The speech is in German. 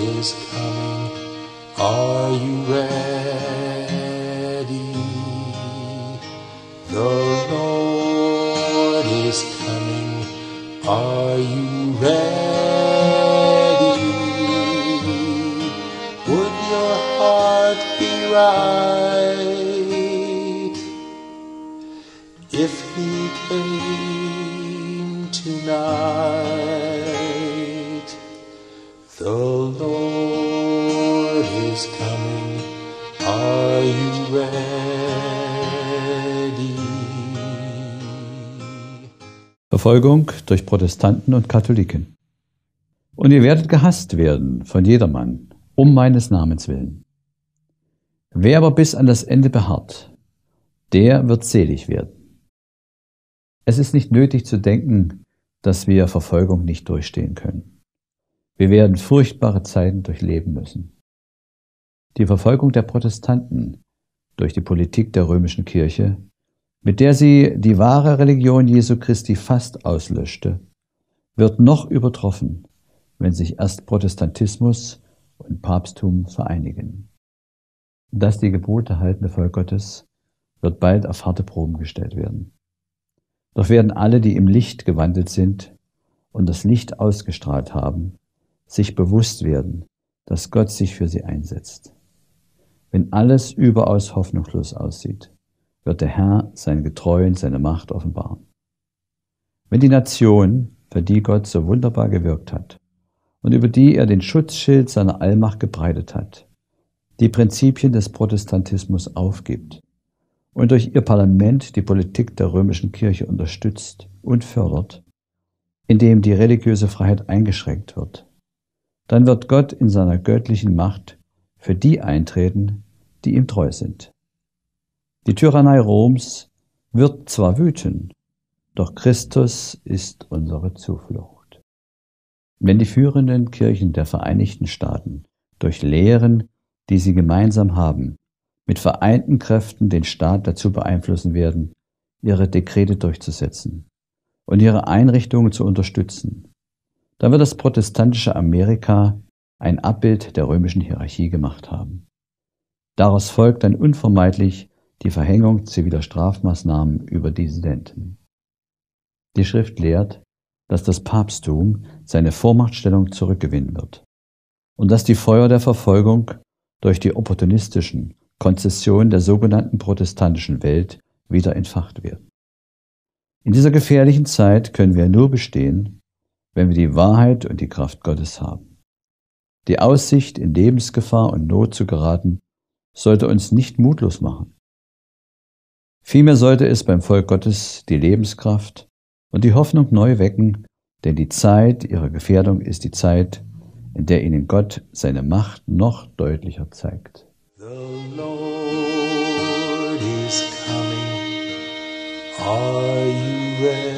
is coming. Are you ready? The Lord is coming. Are you ready? Would your heart be right if he came tonight? The Lord is coming. Are you ready? Verfolgung durch Protestanten und Katholiken. Und ihr werdet gehasst werden von jedermann, um meines Namens willen. Wer aber bis an das Ende beharrt, der wird selig werden. Es ist nicht nötig zu denken, dass wir Verfolgung nicht durchstehen können. Wir werden furchtbare Zeiten durchleben müssen. Die Verfolgung der Protestanten durch die Politik der römischen Kirche, mit der sie die wahre Religion Jesu Christi fast auslöschte, wird noch übertroffen, wenn sich erst Protestantismus und Papsttum vereinigen. Das die Gebote haltende Volk Gottes wird bald auf harte Proben gestellt werden. Doch werden alle, die im Licht gewandelt sind und das Licht ausgestrahlt haben, sich bewusst werden, dass Gott sich für sie einsetzt. Wenn alles überaus hoffnungslos aussieht, wird der Herr seinen Getreuen seine Macht offenbaren. Wenn die Nation, für die Gott so wunderbar gewirkt hat und über die er den Schutzschild seiner Allmacht gebreitet hat, die Prinzipien des Protestantismus aufgibt und durch ihr Parlament die Politik der römischen Kirche unterstützt und fördert, indem die religiöse Freiheit eingeschränkt wird, dann wird Gott in seiner göttlichen Macht für die eintreten, die ihm treu sind. Die Tyrannei Roms wird zwar wüten, doch Christus ist unsere Zuflucht. Wenn die führenden Kirchen der Vereinigten Staaten durch Lehren, die sie gemeinsam haben, mit vereinten Kräften den Staat dazu beeinflussen werden, ihre Dekrete durchzusetzen und ihre Einrichtungen zu unterstützen, dann wird das protestantische Amerika ein Abbild der römischen Hierarchie gemacht haben. Daraus folgt dann unvermeidlich die Verhängung ziviler Strafmaßnahmen über Dissidenten. Die Schrift lehrt, dass das Papsttum seine Vormachtstellung zurückgewinnen wird und dass die Feuer der Verfolgung durch die opportunistischen Konzessionen der sogenannten protestantischen Welt wieder entfacht werden. In dieser gefährlichen Zeit können wir nur bestehen, wenn wir die Wahrheit und die Kraft Gottes haben. Die Aussicht, in Lebensgefahr und Not zu geraten, sollte uns nicht mutlos machen. Vielmehr sollte es beim Volk Gottes die Lebenskraft und die Hoffnung neu wecken, denn die Zeit ihrer Gefährdung ist die Zeit, in der ihnen Gott seine Macht noch deutlicher zeigt. The Lord is coming. Are you ready?